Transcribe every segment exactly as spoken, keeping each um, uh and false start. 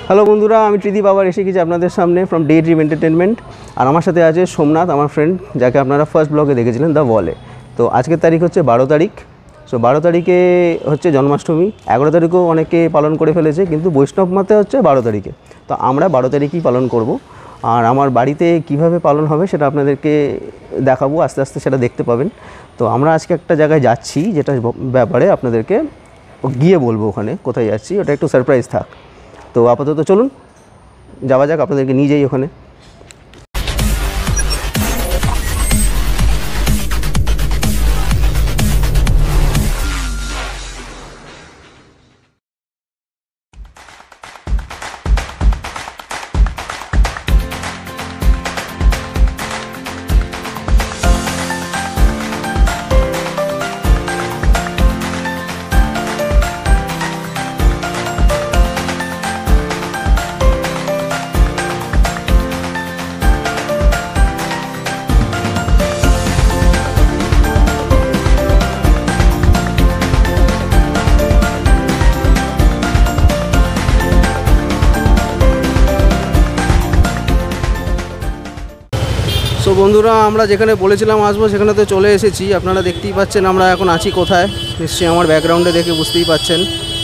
Hello বন্ধুরা, আমি ত্রিদীপ আবার এসে গেছি আপনাদের সামনে ফ্রম ডে ড্রিম এন্টারটেনমেন্ট। আর আমার সাথে আছে সোমনাথ, আমার ফ্রেন্ড, যাকে আপনারা ফার্স্ট ব্লগে দেখেছিলেন দ্য ওয়ালে। তো আজকের তারিখ হচ্ছে বারো তারিখ। সো বারো তারিখে হচ্ছে জন্মাষ্টমী। এগারো তারিখও অনেকে পালন করে ফেলেছে, কিন্তু বৈষ্ণব মতে হচ্ছে বারো তারিখে। তো আমরা বারো তারিখই পালন করব। আর আমার বাড়িতে কিভাবে পালন হবে সেটা আপনাদেরকে দেখাবো, আস্তে আস্তে সেটা দেখতে পাবেন। তো আমরা আজকে একটা জায়গায় যাচ্ছি, যেটা ব্যাপারে আপনাদেরকে গিয়ে বলবো ওখানে কোথায় যাচ্ছি, ওটা একটু সারপ্রাইজ থাক। তো আপাতত চলুন যাওয়া যাক, আপনাদেরকে নিয়ে যাই ওখানে। সো বন্ধুরা, আমরা যেখানে বলেছিলাম আসবো সেখানে তো চলে এসেছি। আপনারা দেখতেই পাচ্ছেন আমরা এখন আছি কোথায়, নিশ্চয়ই আমার ব্যাকগ্রাউন্ডে দেখে বুঝতেই পাচ্ছেন।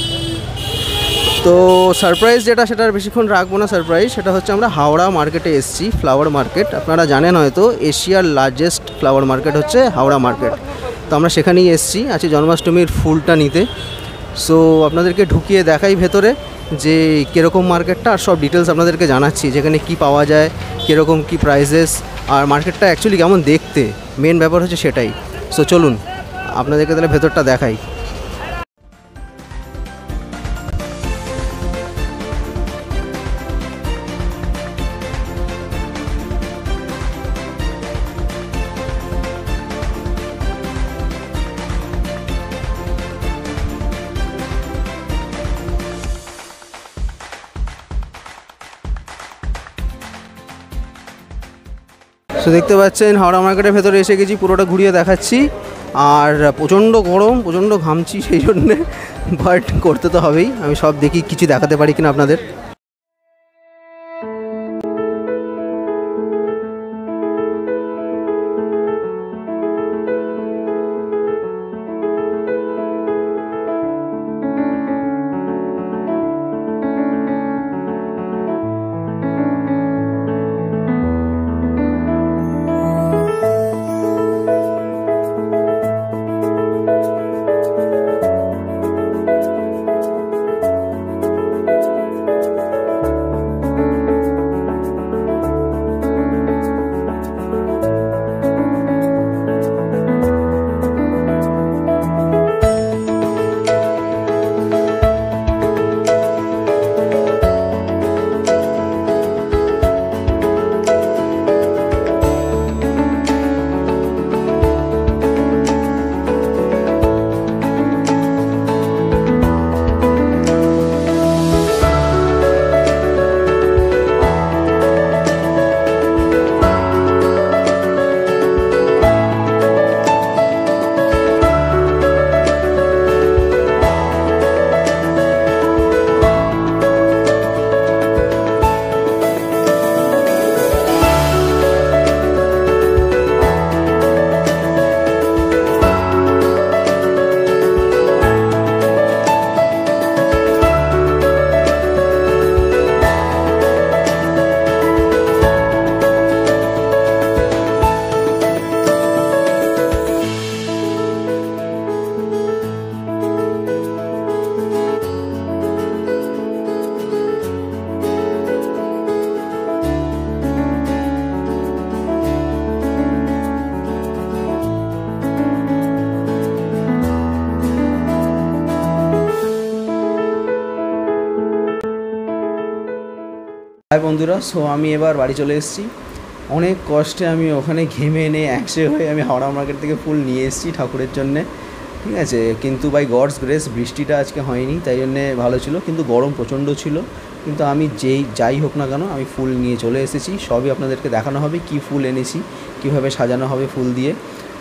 তো সারপ্রাইজ যেটা, সেটা বেশিক্ষণ রাখবো না সারপ্রাইজ, সেটা হচ্ছে আমরা হাওড়া মার্কেটে এসেছি, ফ্লাওয়ার মার্কেট। আপনারা জানেন হয়তো এশিয়ার লার্জেস্ট ফ্লাওয়ার মার্কেট হচ্ছে হাওড়া মার্কেট। তো আমরা সেখানেই এসেছি, আছি জন্মাষ্টমীর ফুলটা নিতে। সো আপনাদেরকে ঢুকিয়ে দেখাই ভেতরে যে কীরকম মার্কেটটা, আর সব ডিটেলস আপনাদেরকে জানাচ্ছি, যেখানে কি পাওয়া যায়, কীরকম কি প্রাইসেস, আর মার্কেটটা অ্যাকচুয়ালি কেমন দেখতে, মেন ব্যাপার হচ্ছে সেটাই। সো চলুন আপনাদেরকে তাহলে ভেতরটা দেখাই। সো দেখতে পাচ্ছেন হাওড়া মার্কেটের ভেতরে এসে গেছি, পুরোটা ঘুরিয়ে দেখাচ্ছি। আর প্রচণ্ড গরম, প্রচণ্ড ঘামছি সেই জন্যে, বাট করতে তো হবেই। আমি সব দেখি কিছু দেখাতে পারি কিনা আপনাদের। হাই বন্ধুরা, সো আমি এবার বাড়ি চলে এসেছি। অনেক কষ্টে আমি ওখানে ঘেমে এনে একশো হয়ে আমি হাওড়া মার্কেট থেকে ফুল নিয়ে এসেছি ঠাকুরের জন্যে, ঠিক আছে। কিন্তু বাই গডস গ্রেস বৃষ্টিটা আজকে হয়নি, তাই জন্যে ভালো ছিল। কিন্তু গরম প্রচণ্ড ছিল। কিন্তু আমি যেই যাই হোক না কেন, আমি ফুল নিয়ে চলে এসেছি। সবই আপনাদেরকে দেখানো হবে, কি ফুল এনেছি, কিভাবে সাজানো হবে ফুল দিয়ে।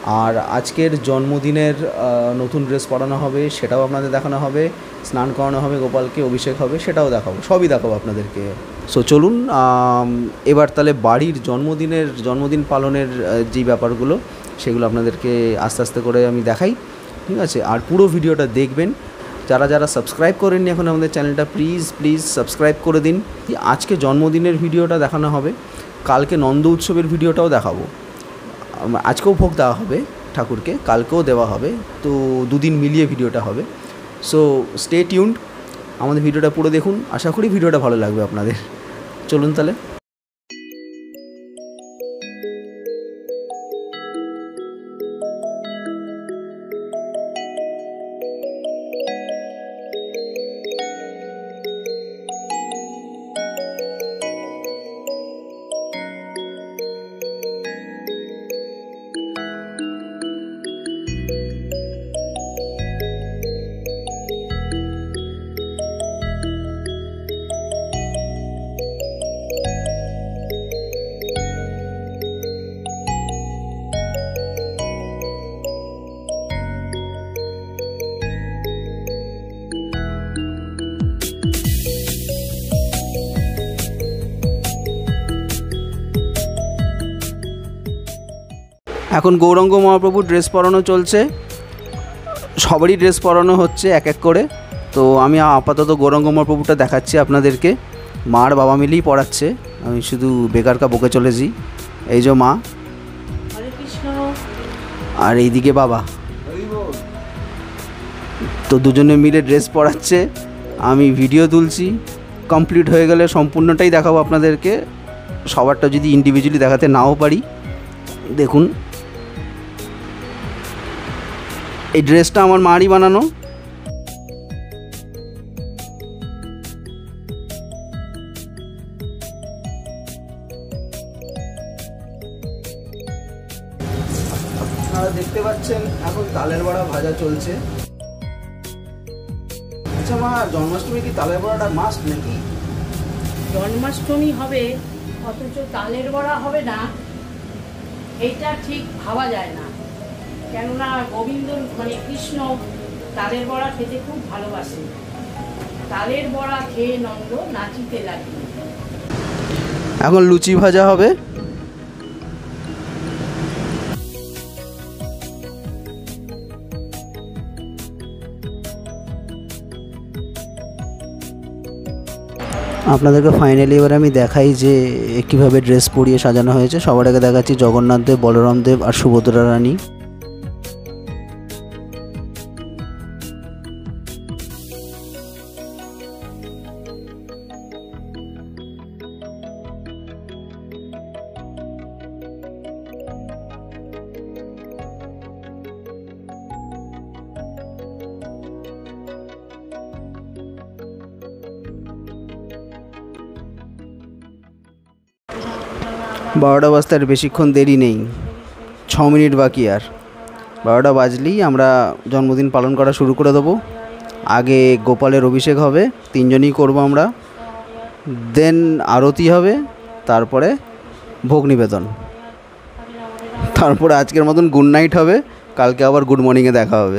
আর আজকের জন্মদিনের নতুন ড্রেস পরানো হবে, সেটাও আপনাদের দেখানো হবে। স্নান করানো হবে গোপালকে, অভিষেক হবে, সেটাও দেখাবো, সবই দেখাবো আপনাদেরকে। সো চলুন এবার তাহলে বাড়ির জন্মদিনের জন্মদিন পালনের যে ব্যাপারগুলো সেগুলো আপনাদেরকে আস্তে আস্তে করে আমি দেখাই, ঠিক আছে? আর পুরো ভিডিওটা দেখবেন। যারা যারা সাবস্ক্রাইব করেননি এখন আমাদের চ্যানেলটা, প্লিজ প্লিজ সাবস্ক্রাইব করে দিন। আজকে জন্মদিনের ভিডিওটা দেখানো হবে, কালকে নন্দ উৎসবের ভিডিওটাও দেখাবো। আজকেও ভোগ দেওয়া হবে ঠাকুরকে, কালকেও দেওয়া হবে, তো দুদিন মিলিয়ে ভিডিওটা হবে। সো স্টে টিউনড, আমাদের ভিডিওটা পুরো দেখুন, আশা করি ভিডিওটা ভালো লাগবে আপনাদের। চলুন তাহলে। এখন গৌরাঙ্গ মহাপ্রভুর ড্রেস পরানো চলছে, সবারই ড্রেস পরানো হচ্ছে এক এক করে। তো আমি আপাতত গৌরাঙ্গ মহাপ্রভুটা দেখাচ্ছি আপনাদেরকে, মার বাবা মিলেই পড়াচ্ছে, আমি শুধু বেকারকা বকে চলেছি। এই যে মা, আর এইদিকে বাবা, তো দুজনে মিলে ড্রেস পরাচ্ছে, আমি ভিডিও তুলছি। কমপ্লিট হয়ে গেলে সম্পূর্ণটাই দেখাবো আপনাদেরকে, সবারটা যদি ইন্ডিভিজুয়ালি দেখাতে নাও পারি। দেখুন এই ড্রেসটা আমার মারই বানানো। আপনারা দেখতে পাচ্ছেন এখন তালের বড়া ভাজা চলছে। আচ্ছা মা, জন্মাষ্টমী কি তালের বড়াটা মাস্ট নাকি? জন্মাষ্টমী হবে অথচ তালের বড়া হবে না, এইটা ঠিক ভাবা যায় না। কেননা গোবিন্দ মানে কৃষ্ণ তালের বড়া খেতে খুব ভালোবাসে, তালের বড়া খেয়ে নন্দ নাচিতে লাগে। এখন লুচি ভাজা হবে। আপনাদেরকে ফাইনালি এবার আমি দেখাই যে কীভাবে ড্রেস পরিয়ে সাজানো হয়েছে। সবার আগে দেখাচ্ছি জগন্নাথ দেব, বলরাম দেব আর সুভদ্রা রানী। বারোটা বাজতে আর বেশিক্ষণ দেরি নেই, ছ মিনিট বাকি। আর বারোটা বাজলেই আমরা জন্মদিন পালন করা শুরু করে দেবো। আগে গোপালের অভিষেক হবে, তিনজনই করব আমরা, দেন আরতি হবে, তারপরে ভোগ নিবেদন, তারপরে আজকের মতন গুড নাইট হবে, কালকে আবার গুড মর্নিংয়ে দেখা হবে।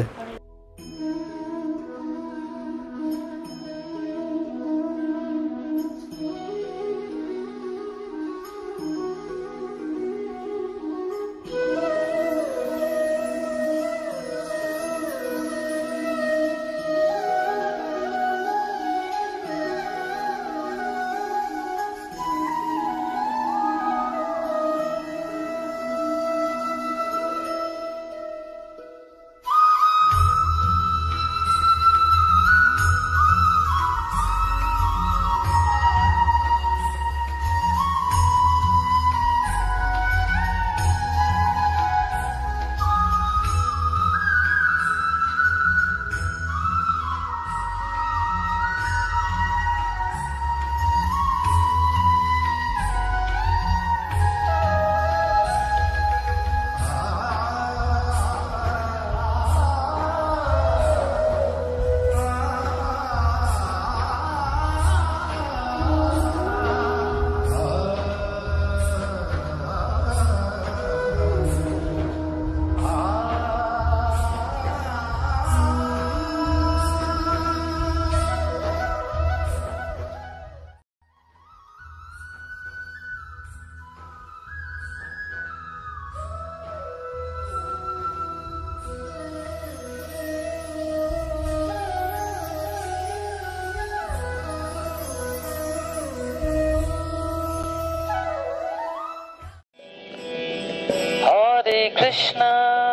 Krishna,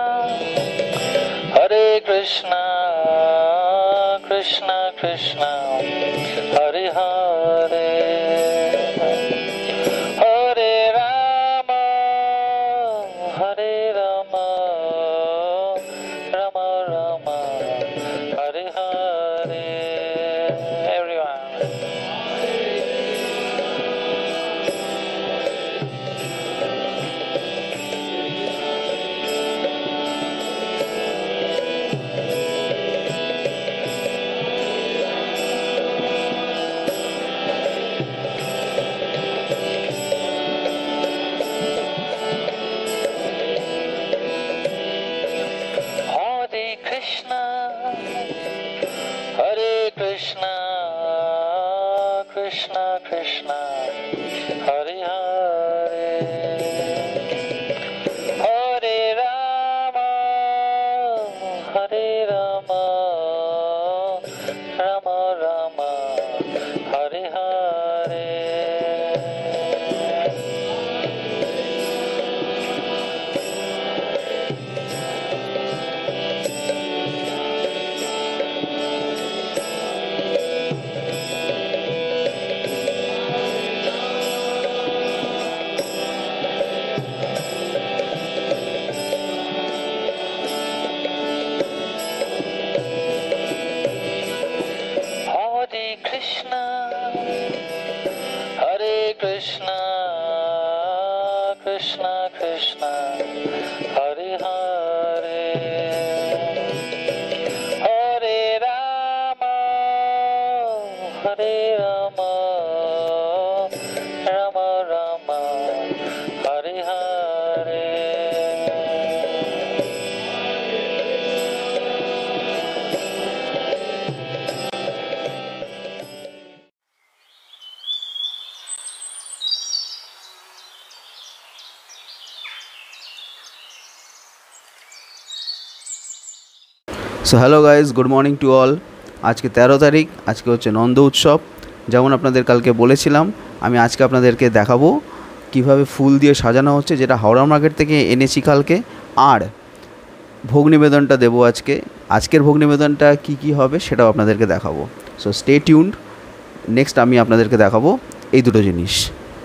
Hare Krishna, Krishna Krishna, Hare Hare, Hare Rama, Hare Rama, Rama Rama, Hare Hare. Everyone. Krishna Krishna, Hare Hare, Hare Rama, Hare Rama, Rama Rama, Hare Hare. Krishna, Krishna Krishna, Hare Hare, Hare Rama, Hare Rama, Rama Rama, Hare Hare. So hello guys, good morning to all. আজকে তেরো তারিখ, আজকে হচ্ছে নন্দ উৎসব। যেমন আপনাদের কালকে বলেছিলাম, আমি আজকে আপনাদেরকে দেখাবো কিভাবে ফুল দিয়ে সাজানো হচ্ছে, যেটা হাওড়া মার্কেট থেকে এনেছি কালকে। আর ভোগ নিবেদনটা দেবো আজকে। আজকের ভোগ নিবেদনটা কী কী হবে সেটাও আপনাদেরকে দেখাবো। So stay tuned. নেক্সট আমি আপনাদেরকে দেখাবো এই দুটো জিনিস।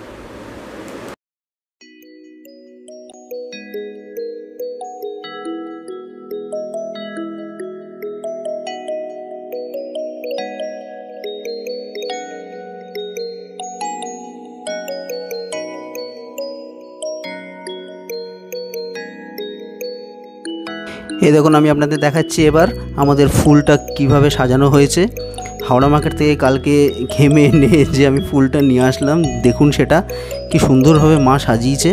এই দেখুন, আমি আপনাদের দেখাচ্ছি এবার আমাদের ফুলটা কিভাবে সাজানো হয়েছে। হাওড়া মার্কেট থেকে কালকে ঘেমে এনে যে আমি ফুলটা নিয়ে আসলাম, দেখুন সেটা কি সুন্দরভাবে মা সাজিয়েছে।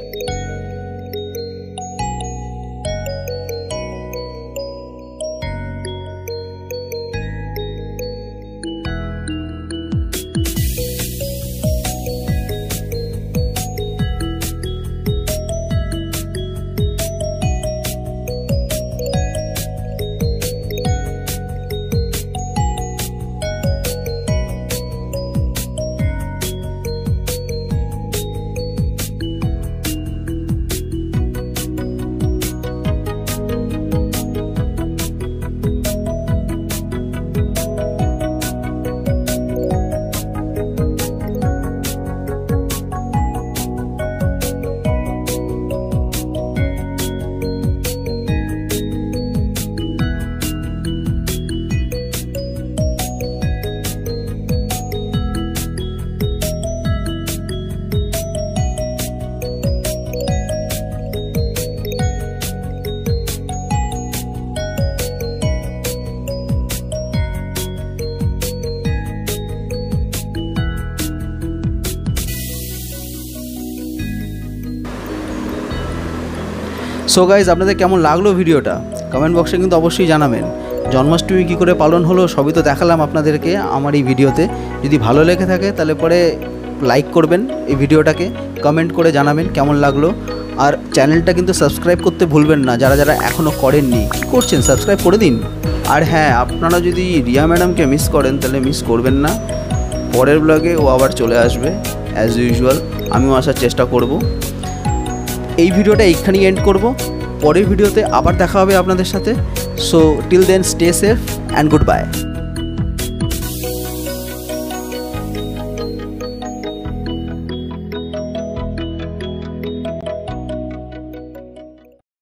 সো গাইজ, আপনাদের কেমন লাগলো ভিডিওটা কমেন্ট বক্সে কিন্তু অবশ্যই জানাবেন। জন্মাষ্টমী কী করে পালন হলো সবই তো দেখালাম আপনাদেরকে আমার এই ভিডিওতে। যদি ভালো লেগে থাকে তাহলে পরে লাইক করবেন এই ভিডিওটাকে, কমেন্ট করে জানাবেন কেমন লাগলো। আর চ্যানেলটা কিন্তু সাবস্ক্রাইব করতে ভুলবেন না, যারা যারা এখনও করেননি। কী করছেন, সাবস্ক্রাইব করে দিন। আর হ্যাঁ, আপনারা যদি রিয়া ম্যাডামকে মিস করেন তাহলে মিস করবেন না, পরের ব্লগে ও আবার চলে আসবে অ্যাজ ইউজুয়াল। আমিও আসার চেষ্টা করব। এই ভিডিওটা এইখানেই এন্ড করব। পরের ভিডিওতে আবার দেখা হবে আপনাদের সাথে। So till then stay safe and good bye.